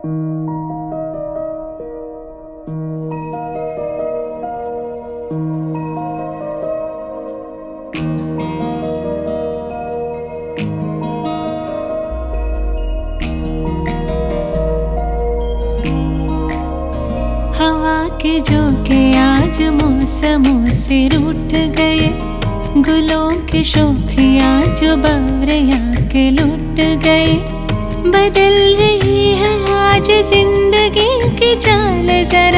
हवा के झोंके आज मौसमों से रूठ गए, गुलों की शोखियाँ जो बावरिया के लुट गए। बदल रही है आज जिंदगी की चाल जरा